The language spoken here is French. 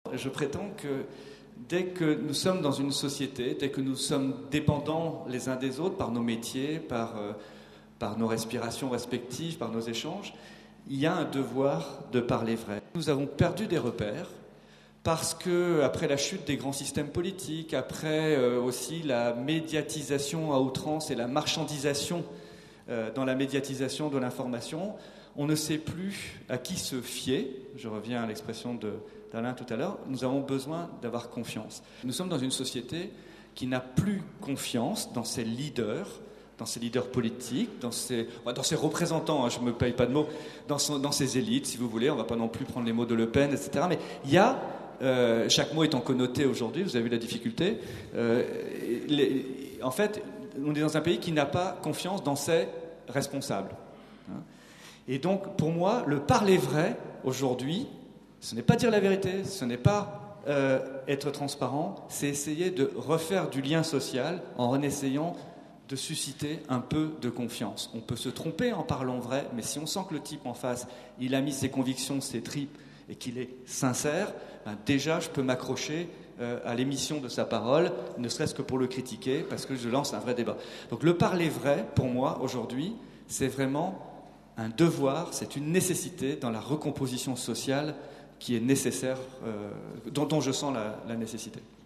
Je prétends que dès que nous sommes dans une société, dès que nous sommes dépendants les uns des autres par nos métiers, par nos respirations respectives, par nos échanges, il y a un devoir de parler vrai. Nous avons perdu des repères parce que, après la chute des grands systèmes politiques, après aussi la médiatisation à outrance et la marchandisation dans la médiatisation de l'information, on ne sait plus à qui se fier. Je reviens à l'expression d'Alain tout à l'heure. Nous avons besoin d'avoir confiance. Nous sommes dans une société qui n'a plus confiance dans ses leaders politiques, dans ses représentants, hein, je ne me paye pas de mots, dans ses élites, si vous voulez. On ne va pas non plus prendre les mots de Le Pen, etc. Mais il y a, chaque mot étant connoté aujourd'hui, vous avez vu la difficulté, en fait, on est dans un pays qui n'a pas confiance dans ses responsables. Et donc, pour moi, le parler vrai, aujourd'hui, ce n'est pas dire la vérité, ce n'est pas être transparent, c'est essayer de refaire du lien social en essayant de susciter un peu de confiance. On peut se tromper en parlant vrai, mais si on sent que le type en face, il a mis ses convictions, ses tripes, et qu'il est sincère, ben déjà, je peux m'accrocher à l'émission de sa parole, ne serait-ce que pour le critiquer, parce que je lance un vrai débat. Donc le parler vrai, pour moi, aujourd'hui, c'est vraiment un devoir, c'est une nécessité dans la recomposition sociale qui est nécessaire, dont je sens la nécessité.